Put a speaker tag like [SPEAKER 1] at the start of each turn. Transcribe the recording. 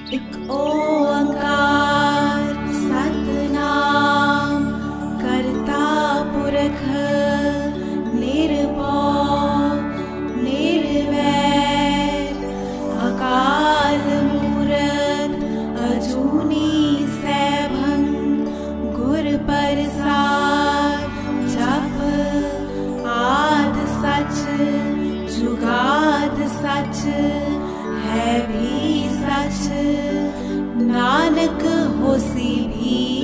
[SPEAKER 1] एक ओंकार सतनाम करता पुरख निर्भव निर्वैर अकाल मूरत अजूनी सैभं गुर प्रसाद जप आद सच जुगाद सच है भी सच नानक होसी भी